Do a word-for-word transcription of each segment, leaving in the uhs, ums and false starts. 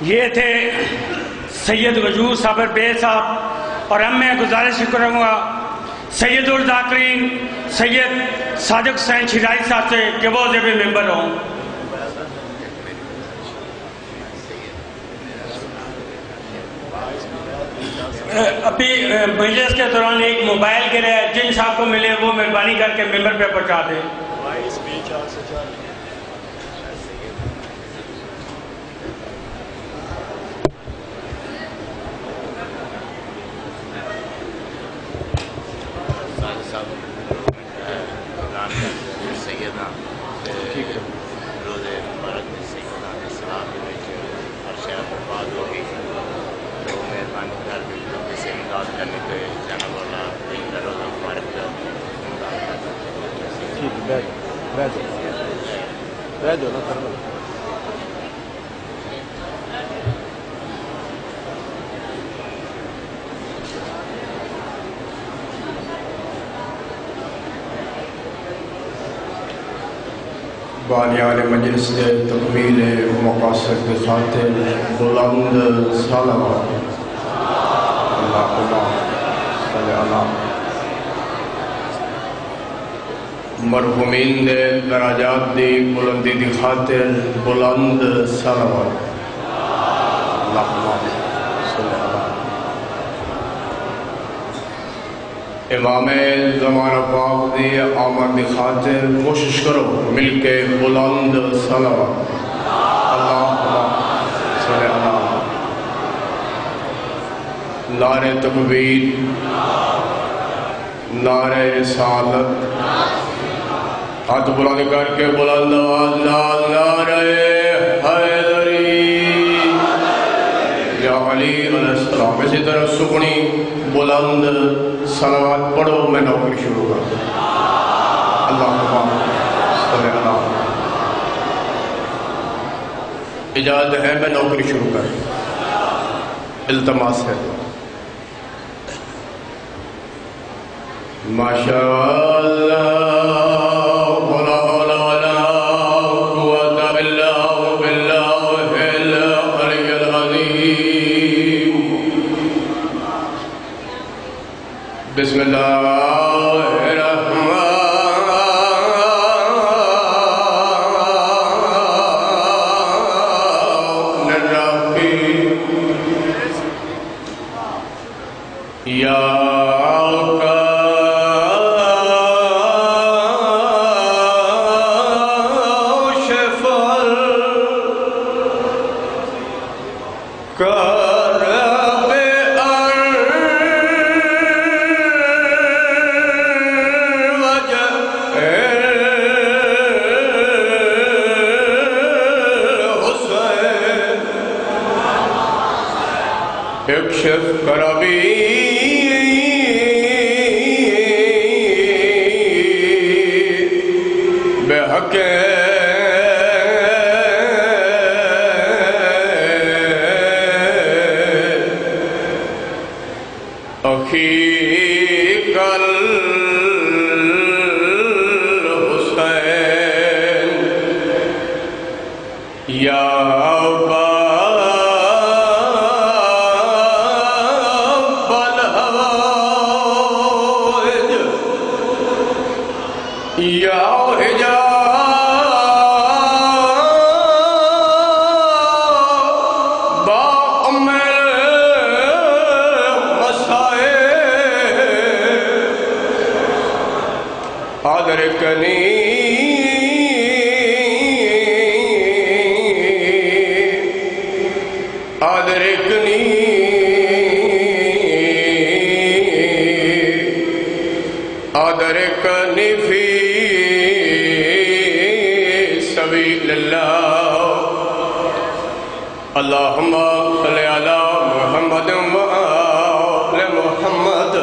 یہ تھے سید وجود صابر بے صاحب، اور اب میں گزارش کروں گا سید الذاکرین سید صادق حسین شیرازی صاحب سے کہ وہ زیب ممبر ہوں۔ ابھی مجلس کے دوران ایک موبائل گرا ہے، جن صاحب کو ملے وہ مہربانی کر کے ممبر پہ پہنچا دیں۔ بالیان مجلس تکمیل مقاصد کے خاطر بلند صلوات اللہم صلی اللہ مرحومین دے درجات دی بلندی دی خاطر بلند صلوات اللہم صلی اللہ امام زمان پاک دی آمد دی خاطر کوشش کرو مل کے بلند صلوات اللہم صلی اللہ نعرہ تکبیر نعرہ رسالت ہاتھ بلند کر کے بلند آواز نعرہ حیدری یا علی علیہ السلام اسی طرح سکنی بلند صلوات پڑھو میں نوکری شروع کر اللہم صلی اللہ اجازت ہے میں نوکری شروع کر التماس ہے ماشاءاللہ بسم اللہ الرحمن الرحیم یا اکشف کربی بحق اخیق الحسین یا اللہم صلی علی محمد و آل محمد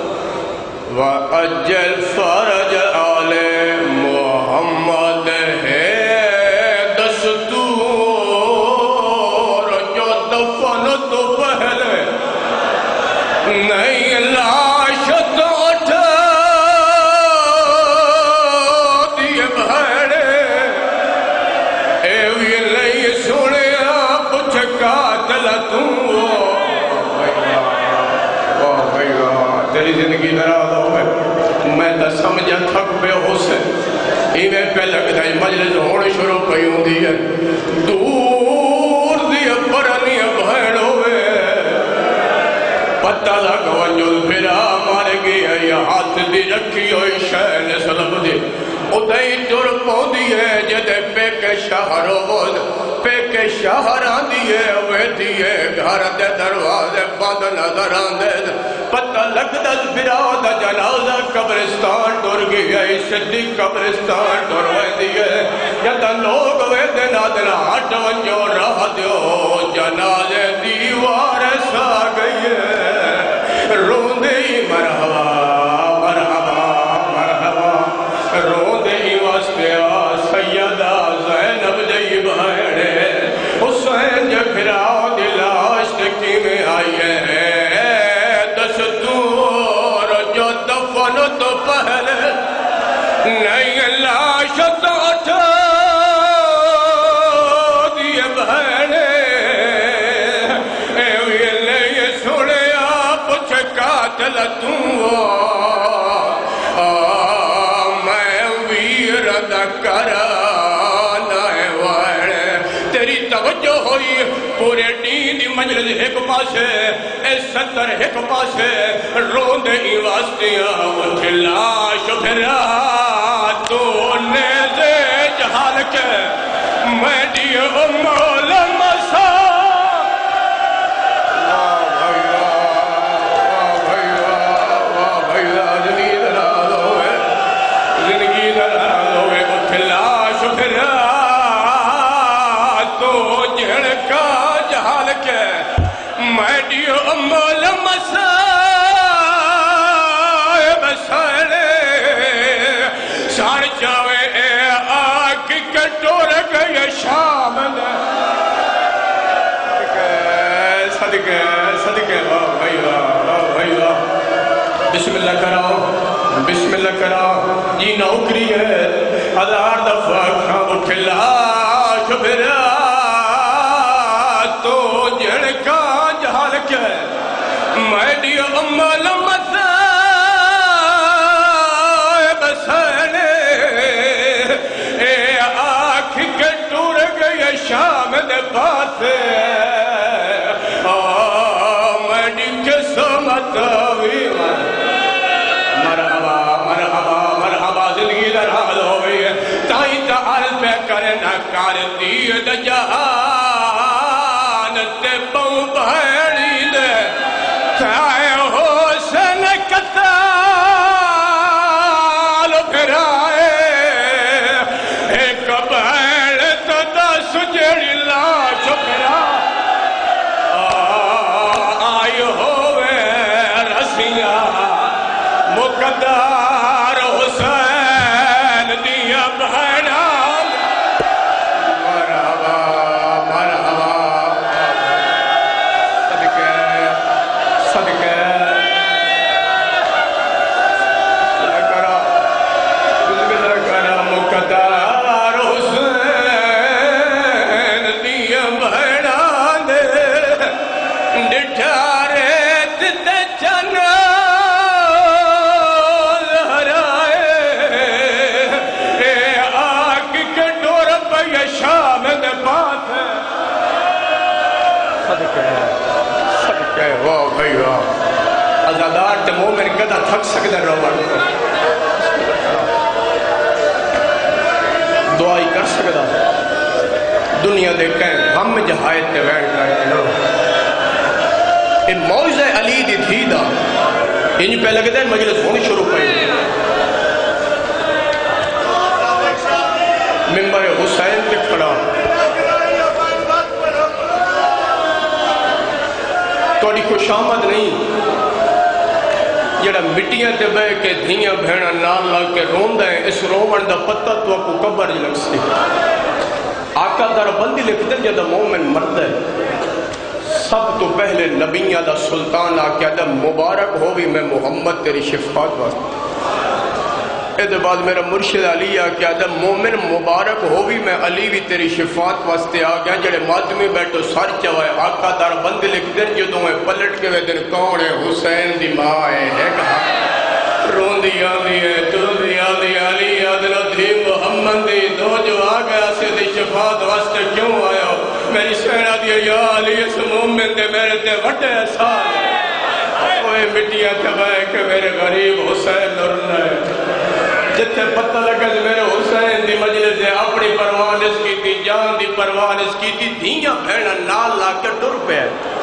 وعجل فرج آل محمد ہے دستور جو دفن تو پہلے نہیں لاش تو اٹھا دیے بھیڑے اے وی لئی سنے God زندگی دراز ہوئے میں تا سمجھا تھک بے حسن ایویں پہ لگتا ہے مجلس ہونے شروع پہی ہوں دی ہے دور دی پرانی بھین ہوئے پتہ لگا وجل پھرا مار گیا یا ہاتھ دی رکھی ہوئی شہن سلب دی ادھائی جر پہن دی ہے جدے پہ کے شہر ہوئے پہ کے شہر آن دی ہے ہوئے دی ہے گھر دے دروازے بند نظر آن دے پتہ لگتا پھرا دا جنازہ قبرستان ٹور گیا صدی قبرستان ٹور ہوئے دی ہے یا تا لوگ ہوئے دے نادنا ہٹ ونجو رہ دیو جنازے دیوار سا گئی ہے روندے ہی مرحبا مرحبا مرحبا روندے ہی واسطیا سیدہ زینب جئی بھائڑے حسین جے پھرا دلاش کی میں آئی ہے دستور جو دفن تو پہلے نہیں لاش تو اٹھا دیے بھائڑے اے ویلے یہ سوڑے آپ قاتل توں میں ویر دا کرانا ہے وائڑے تیری توجہ ہوئی پورے دین دی مجلس ایک پاسے اے ستر ایک پاسے روندے ہی واسطیاں اٹھ لاش پھرا تو نیزے جہال کے میں دی امول مسا شام صدقے صدقے واہ بھائی واہ بھائی واہ بسم اللہ کراؤ بسم اللہ کراؤ یہ نوکری ہے ہزار دفعہ کھاں اٹھ لاش پھرا تو جھڑکا جہال کے میں دی امال مسائب سنے اے آنکھ کے ٹور گئے شام دے پاسے میں دی قسمت ہوئی مرحبا مرحبا مرحبا زندگی در حال ہوئی تائیں تعال پہ کرنا کار دید جہان تے پاؤں بھیڑی دے تائیں حسن کتال پھرائے ایک بھیڑ تو دس جڑی لاش پھرا آئی ہوئے رسیاں مقدار حسین دیا بھیڑا مرحبا مرحبا صدقے صدقے لکرہ بسم اللہ کرہ مقدار حسین دیا بھیڑا دے ڈٹھارے تے چنا شام دے پاس صدقے صدقے واہ بھائی واہ ازادار تے مومن کدا تھک سکتے روان دعائی کر سکتا دنیا دے کہیں ہم جہایت تے ویڑ کرتے لو اے موعظہ علی دی تھی دا انج پہ لگتا ہے مجلس ہونی شروع پہی ممبر حسین تے کھڑا توڑی خوش آمد نہیں جڑا مٹیاں تے بے کے دھیاں بھیڑا نال لگ کے رون دیں اس رومن دا پتہ تو کو قبر لگ سی آقا در بندی لکھتے جدہ مومن مرد ہے سب تو پہلے نبیہ دا سلطان آکیا دا مبارک ہوئی میں محمد تیری شفاعت واسطے اے بعد میرا مرشد علی آکیا دا مومن مبارک ہوئی میں علی بھی تیری شفاعت واسطے آگیا جڑے ماتمی بیٹھو سر چوائے آقا دار بند لکھ دن جو دوں پلٹ کے وے دن کون ہے حسین دی ماں ہے کہا روندی آندی ہے تردی آندی علی عدل دھی محمد دی دو جو آگے آسے دی شفاعت واسطے کیوں آیا میری سینہ دی یا علی اس مومن دے میرے تے وڈے احسان اوے مٹیاں تبائے کہ میرے غریب حسین نرنا ہے جتے پتہ لگا جو میرے حسین دی مجلس دے اپنی پروانس کی تھی جان دی پروانس کی تھی دھیاں بھیڑا نال لا کے ڈر پہ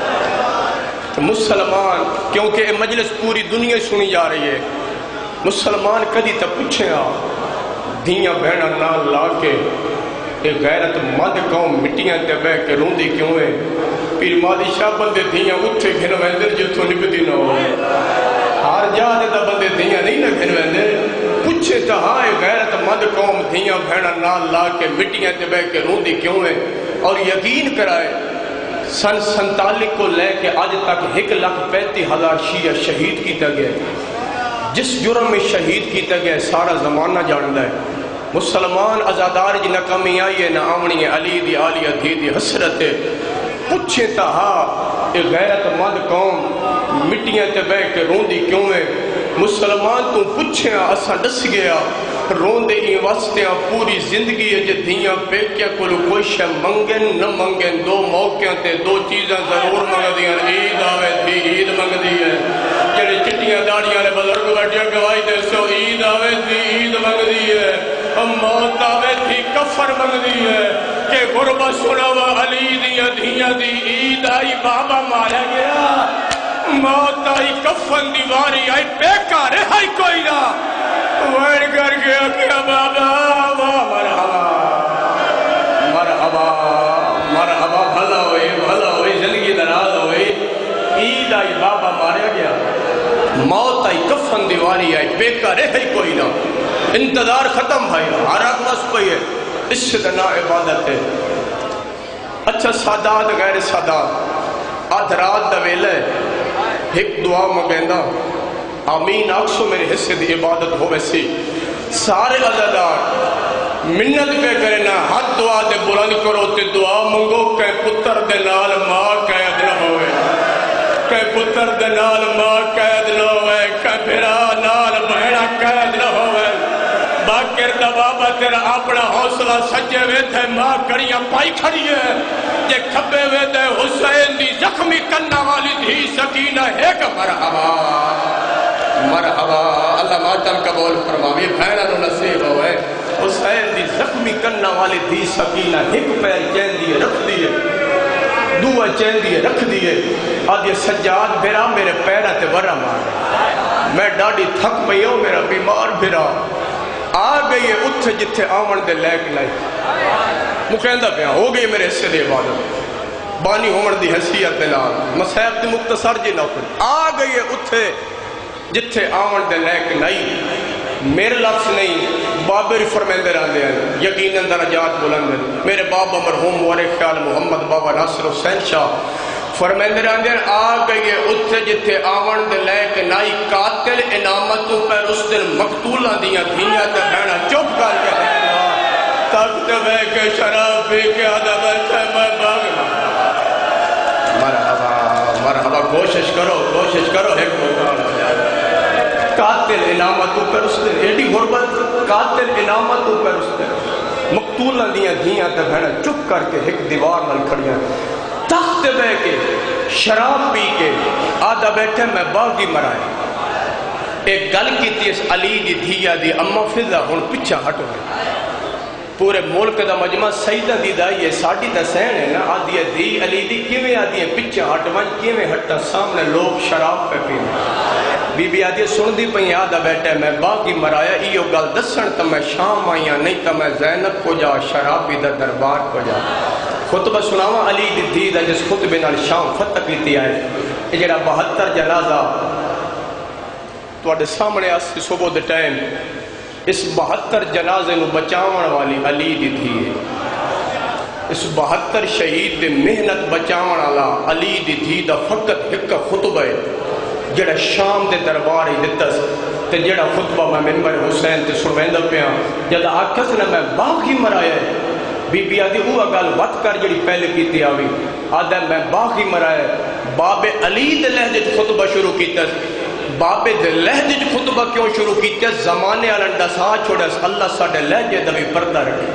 مسلمان کیونکہ یہ مجلس پوری دنیا سنی جا رہی ہے مسلمان کدی تک پوچھے آ دھیاں بہنا نال لا کے ایک غیرت مند قوم مٹیاں تے بہ کے روندی کیوں ہے پیر مالی شاہ بندے دھیاں اٹھے گھن ویندر جتوں نکتی نہ ہو ہر جا دے تا بندے دھیاں نہیں نہ گھن ویندر پوچھے تا ہاں ایک غیرت مند قوم دھیاں بہنا نال لا کے مٹیاں تے بہ کے روندی کیوں ہے اور یقین کرائے سن سنتالیس کو لے کے آج تک ایک لاکھ پینتی ہزار شیعہ شہید کیتا گیا جس جرم میں شہید کیتا گیا سارا زمانہ جانتا ہے مسلمان ازادار جی نہ کمی آئی ہے نہ آمنی ہے علی دی آلیہ دھی دی حسرت ہے پوچھے تا ہاں ایک غیرت مند قوم مٹیاں تے بہ کے روندی کیوں ہے مسلمان تو پوچھے اساں ڈس گیا روندے ہی واسطے پوری زندگی ہے جے دھیاں پیکیا کلو کوئی شے منگن نہ منگن دو موقعوں تے دو چیزیں ضرور منگ دیاں عید آوے تھی عید منگ دی ہے جڑے چٹیاں داڑیاں نے بزرگ بیٹھے گواہی دے سو عید آوے تھی عید منگ دی ہے موت آوے تھی کفر منگ دی ہے کہ غربہ سناوا علی دیا دھیاں دی عید آئی بابا مارا گیا موت آئی کفن دیواری آئی پیکا رہائی کوئی نہ ویر کر گیا کیا بابا مرحبا مرحبا مرحبا بھلا ہوئی بھلا ہوئی زندگی دراز ہوئی عید آئی بابا ماریا گیا موت آئی کفن دیواری آئی پیکا رہی کوئی نہ انتظار ختم بھائی ہر آگ بس پئی ہے اس سے دنا عبادت ہے اچھا سادات غیر سادات آدھ رات دویلے ایک دعا مگیندہ آمین آکسو میرے حصے دی عبادت ہو ویسی سارے عزادار منت پہ کرنا ہاتھ دعا دے بلند کرو تے دعا منگو کہ پتر دے نال ماں قید نہ ہوئے کہ پتر دے نال ماں قید نہ ہوئے کہ بھرا نال بہنا قید نہ ہوئے باکر دا بابا تیرا اپنا حوصلہ سجے وے تھے ماں کڑیاں پائی کھڑی ہے جے کھبے وے تھے حسین دی زخمی کرنا والی دھی سکینہ ہے کہ مرحبا مرحبا اللہ ماتم قبول فرماوی بھیڑا نو نصیب ہوئے حسین دی زخمی کرنا والی دی سکینہ ایک پیر چین دیئے رکھ دیئے دو چین دیئے رکھ دیئے آدھے سجاد بھیرا میرے پیرہ تے ورہ مار میں ڈاڑی تھک پئی ہوں میرا بیمار بھیرا آ گئی ہے اتھ جتھے آمن دے لیک لائی مکہندہ پہ ہو گئی میرے حصے دے عبادت بانی عمر دی حیثیت دلال مسیب دی مختصر جی نوکر آ گئی ہے اتھے جتھے آمن دے لیک نہیں میرے لفظ نہیں بابر فرمیندے رہندے ہیں یقیناً درجات بلند ہیں میرے بابا مرحوم وارے خیال محمد بابا ناصر حسین شاہ فرمیندے رہندے ہیں آ گئی ہے اتھے جتھے آمن دے لیک نہیں قاتل انامتوں پر اس دن مقتولہ دیاں دھیاں تے بھیڑا چپ کر کے تخت بے کے شراب پی کے آدھا بیٹھے میں باغ مرحبا مرحبا کوشش کرو کوشش کرو ایک مقام ہو جائے قاتل انامتوں پر اس دن ایڈی غربت قاتل انامتوں پر اس دن مقتولہ دیاں دھیاں تے بھیڑا چپ کر کے ایک دیوار نل کھڑیاں تخت بے کے شراب پی کے آدھا بیٹھے میں باغی مرائے ایک گل کی تھی اس علی دی دھیا دی اما فضا ہون پچھا ہٹو گئے پورے ملک دا مجمع سیدہ دی دائی ہے ساڑھی دا سین ہے نا آدھی ہے دی علی دی کیویں آدھی ہے پچھا ہٹوان کیویں ہٹا سامنے لوگ شراب پہ پینے بی بی آدھی سن دی پہی آدھا بیٹھے میں باغی مرایا ایو گل دسن تا میں شام آئیاں نہیں تا میں زینب کو جا شرابی دا دربار کو جا خطبہ سناوا علی دی دھی دا جس خطبے نال شام فتح کیتی آئے یہ جڑا بہتر جنازہ تو اڈے سامنے آسی صبح دے ٹائم اس بہتر جنازے نو بچاون والی علی دی دھی ہے اس بہتر شہید دے محنت بچاون والا علی دی دھی دا فقط ایک خطبہ ہے جڑا شام دے دربار ہی دتس تے جڑا خطبہ میں منبر حسین تے سنویندہ پیا جد آکھس نے میں باغی مرایا ہے بی بی آدھی اوہ گل وقت کر جڑی پہلے کیتی آوی آدھا میں باغی مرایا باب علی دے لہجے خطبہ شروع کیتا بابے دے لہجے جو خطبہ کیوں شروع کیتے زمانے والنڈا سا چھوڑے اللہ ساڈے لہجے دا بھی پردہ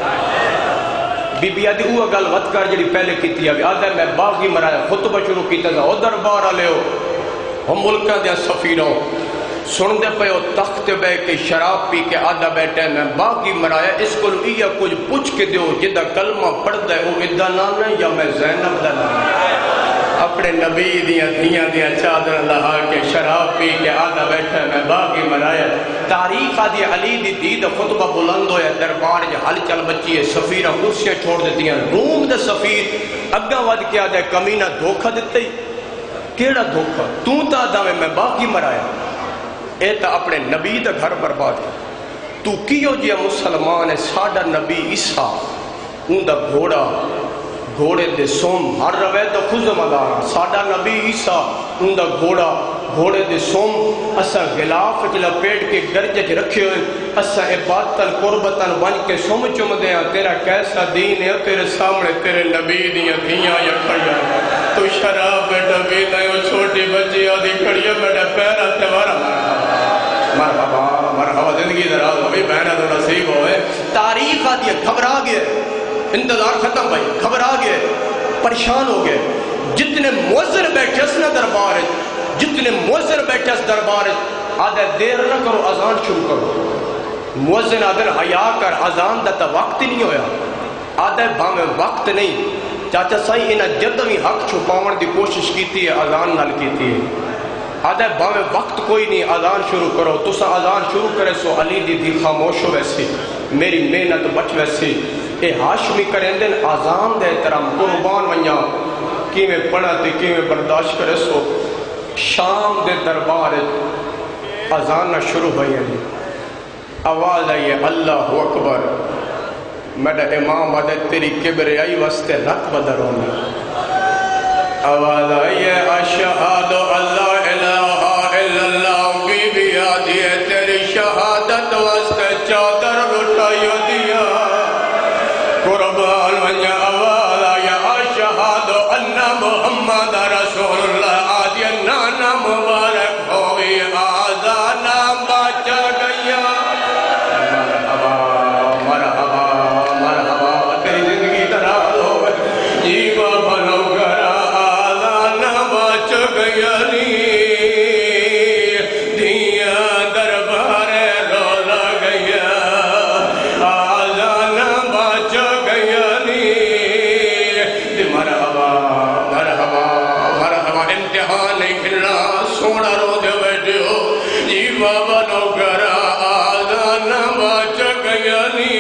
رکھے بی بی آدھی اوہ گل وت کر جڑی پہلے کیتی ہے آدھا میں باغی مرایا خطبہ شروع کیتا تھا او دربار والے ہو ہم ملکاں دے سفیروں سن دے پے او تخت بے کے شراب پی کے آدھا بیٹھے میں باغی مرایا اس کو لیا کچھ پوچھ کے دیو جدہ کلمہ پڑھتا ہے او ادا نام ہے یا میں زینب دا نام ہے اپنے نبی دیاں دیاں دیاں چادر لہا کے شراب پی کے آدھا بیٹھا میں باغی مرایا تاریخ آدھی علی دی دید خطبہ بلند ہویا دربار جا حل چل بچی ہے سفیرہ کرسیاں چھوڑ دیتی ہیں روم دے سفیر اگا ود کے آدھا کمینہ دھوکہ دیتے ہی کیڑا دھوکہ تو تا آدھا میں میں باغی مرایا اے تا اپنے نبی دا گھر برباد ہے تو کیوں جیا مسلمان ہے ساڑا نبی عیسیٰ اون دا گھوڑا گھوڑے دے سوم ہر روے تو خوز مدارا ساڑا نبی عیسیٰ اون دا گھوڑا گھوڑے دے سوم اسا غلاف چلا پیٹ کے گرجے چ رکھے ہوئے اسا عبادتاً قربتاً ون کے سوم چم دیاں تیرا کیسا دین ہے تیرے سامنے تیرے نبی دیاں دیاں یا کھڑیاں تو شراب بیٹا بھی نہیں وہ چھوٹی بچی آدھی کھڑیاں بیٹا پیرا تیوارا مرحبا مرحبا زندگی دراز ہوئی بہنہ تو نصیب ہوئے تاریخ آدھی گھبرا گئے انتظار ختم بھائی گھبرا گئے پریشان ہو گئے جتنے موزر بیٹھے اس نے دربار جتنے موزر بیٹھے اس دربار آدھے دیر نہ کرو اذان شروع کرو موزن آدھے حیا کر اذان دا تا وقت نہیں ہویا آدھے بھامے وقت نہیں چاچا سائی انہیں جدوی حق چھپاون دی کوشش کیتی ہے اذان نال کیتی ہے آدھے بھامے وقت کوئی نہیں اذان شروع کرو تو سا اذان شروع کرے سو علی دی دی خاموش ہو ویسی میری محنت بچ ویسی اے ہاشمی کریں دن آزان دے ترم قربان ونیا کی میں پڑھا تے کی میں برداشت کرے سو شام دے دربار آزان نہ شروع ہوئی ہے آواز آئی ہے اللہ اکبر میڈا امام آدھے تیری کبریائی واسطے رت بدر ہونا آواز آئی ہے اشہاد اللہ الہ الا اللہ بی بی آدھی ہے تیری شہادت واسطے چادر اٹھائی دیا قربان ونیا آوالا یا اشہاد ان محمد رسول اللہ آدھی نانا مبارک ہوئی آزانا بچا گیا مرحبا مرحبا مرحبا تیری زندگی دراز ہوئے جیبا بنو گرا آزانا بچ گیا نی دیا دربار رولا گیا آزانا بچ گیا نی مرحبا مرحبا مرحبا امتحان نہیں کھلنا سونا رو دے بیٹھے ہو جیبا بنو گرا آزانا بچ گیا نی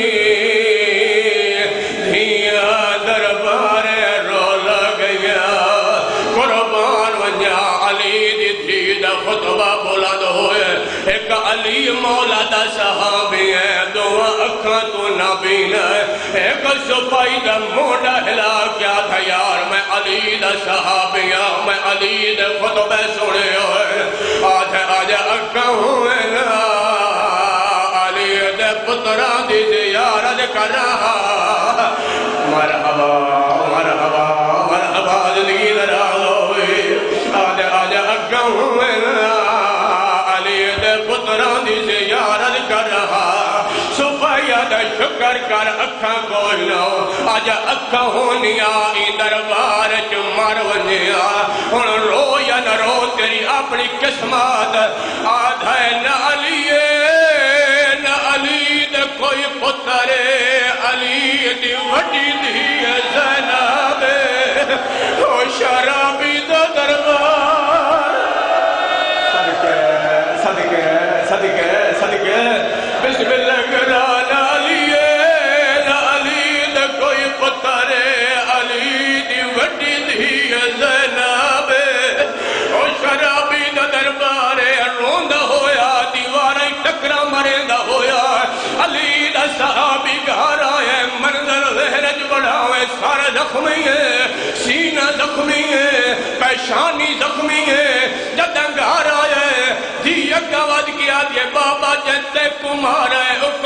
دیا دربار رولا گیا قربان ونیا علی دی تھی دا خطبہ بلند ہوئے ایک علی مولا دا صحابی ہے دو اکھاں تو نبی ہے ایک سپائی دا موڑا ہلا کیا تھا یار میں علی دا صحابی ہوں میں علی دے خطبہ سنے ہوئے آج آج اکھاں ہوئے نا علی دے پتران دی زیارت کر رہا مرحبا مرحبا مرحبا زندگی دراز ہوئی آج آج اکھاں ہوئے نا علی دے پتران دی زیارت کر رہا سفیہ دے شکر کر اکھاں کوئی نہ آج اکھاں ہونیا ای دربار چ مر ونیا ہن رو یا نہ رو تیری اپنی قسمت آدھا نہ علی نہ علی دے کوئی پتر علی دی وڈی دی زینب او شرابی دا دربار صدقے صدقے صدقے صدقے بسم اللہ کران علی نہ علی دا کوئی پتر علی دی وڈی دی زینب او شرابی دا دربار روندا ہویا دیواریں ٹکرا مریندا ہویا علی دا صحابی گھر آئے منظر ذہنج بڑھاوے سارا زخمی ہے سینہ زخمی ہے پیشانی زخمی ہے جدہ گھر آئے دھی اگا ود کیا دیا بابا جتے کمارا ہے او کو پتہ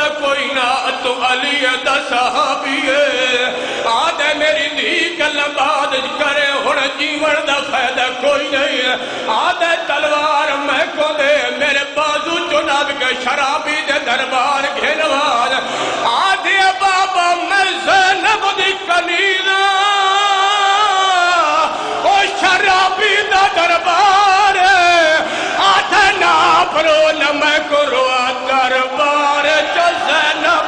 دا کوئی نہ تو علی دا صحابی ہے آدھے میری دھی گلہ بعد کرے ہن جیون دا فائدہ کوئی نہیں ہے آدھے تلوار میں کو دے میرے بازو چناب کے شرابی دے دربار گھنوار آدھے بابا میں زینب دی کنینا او شرابی دا دربار آدھے نا پرو نمے کو روا دربار چا زینب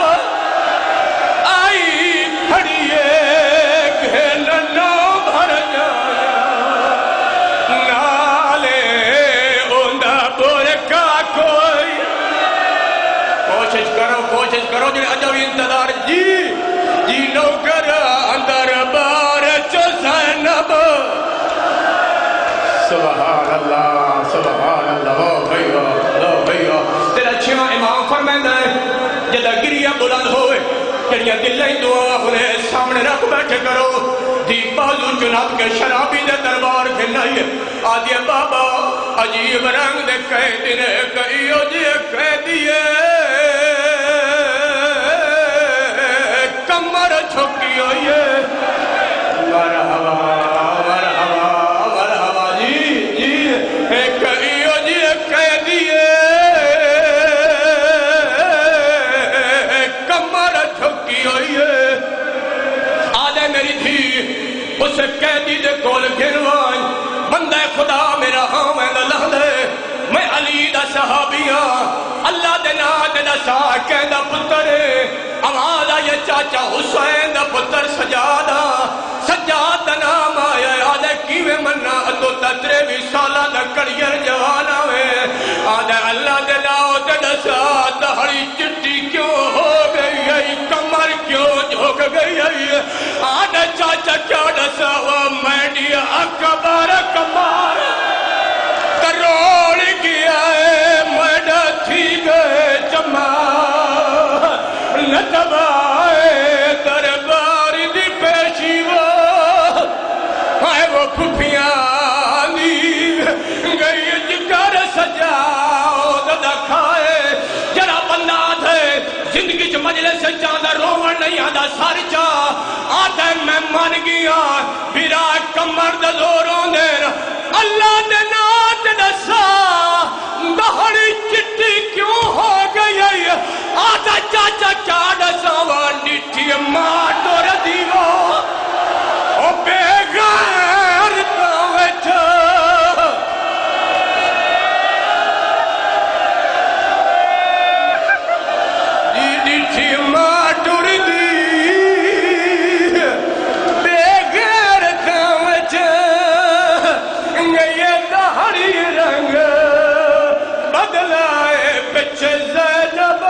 آئی کھڑیے گھننا بھر جایا نالے اندہ برکا کوئی کوشش کرو کوشش کرو جنہیں اجوی انتظار جی جی نوکر اندر بار چو زینب سبحان اللہ سبحان اللہ لو بھئیو لو بھئیو تیرا چھواں امام فرمائندہ ہے جدہ گریہ بلند ہوئے کڑیاں دلیں دعا انہیں سامنے رکھ بیٹھے کرو دی بازو جناب کے شرابی دے دربار کے نہیں آدھے بابا عجیب رنگ دے قیدی نے کئیو جی قیدیے کمر چھکی ہوئیے مرحبا مرحبا مرحبا جی جی کئیو جی قیدیے کمر چھکی ہوئیے آدھے میری تھی اس قیدی دے کول گھنوائیں بندہ خدا میرا ہاں میں اللہ دے میں علی دا صحابیاں اللہ دے نا دے دا ساکیں دا پتر آواز آئے چاچا حسین دا پتر سجادہ سجاد دا نام آیا آدھے کیوے مننا اتو تترے بھی سالہ دا کڑیر جوانا ہوئے آدھے اللہ دے نا دے دا ساتھ دہڑی چٹی کیوں ہو گئی ہے کمر کیوں جھوک گئی ہے آدھے چاچا کیا ڈسا ہوا میڈیا اکبر کمار کروڑ گیا ہے میڈا تھی گئے جمع نتبائے دربار دی پیشیوہ آئے وہ پھپیاں لی گئی جگر سجاؤ دادا کھائے جرا بندہ تھے زندگی چھ مجلے سے چاندہ رومن نہیں آدھا سار چاہ آدھے میں مان گیا پھرا کمر دا زوروں دیر اللہ دے نات دسا دہڑی چٹی کیوں ہو گئی آدھا چاچا چاڑا سوان ڈٹھی ماں دور دیو او بے غیر کوئٹ ڈٹھی ماں دور دی بے غیر کوئٹ گئی دہڑی رنگ بدلائے پچھے زینب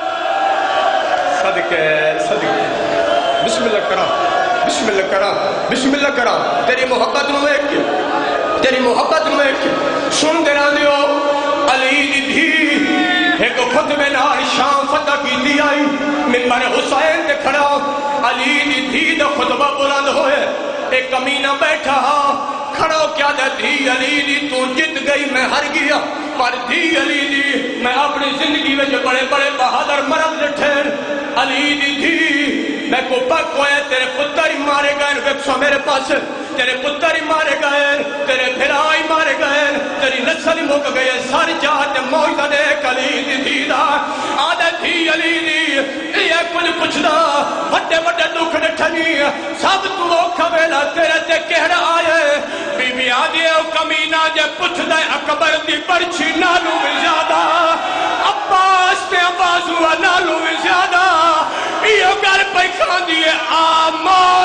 صدقے صدقے بسم اللہ کرام بسم اللہ کرام بسم اللہ کرام تیری محبت میں ایک کی تیری محبت میں ایک کی سن دینا دیو علی دی دھی ایک خود میں نار شام فتح کی دی آئی ممبر حسین دے کھڑا علی دی دھی دا خطبہ بلند ہوئے ایک کمینہ بیٹھا کھڑا کیا دے دھی علی دی تو جت گئی میں ہر گیا پر دھی علی دی میں اپنی زندگی میں جو بڑے بڑے بہادر مرد لٹھیر علی دی دھی میں کو پک ہوئے تیرے پتر ہی مارے گئے ویکسو میرے پاس تیرے پتر ہی مارے گئے تیرے بھرائی مارے گئے تیری نسل ہی موک گئے ساری جاتے موجدہ دیکھ علی دی دھی دا آدھے دھی علی دی یہ کچھ پچھ دا بڑے بڑے دکھ نٹھنی سب تو وہ کھویلا تیرے تے کہڑا آئے بی بی آدھے او کمینہ جے پچھ دے اکبر دی پرچی نالو میں زیادہ عباس تے عباس ہوا نالو میں زیادہ یہ گھر پہ کھان دیئے آمان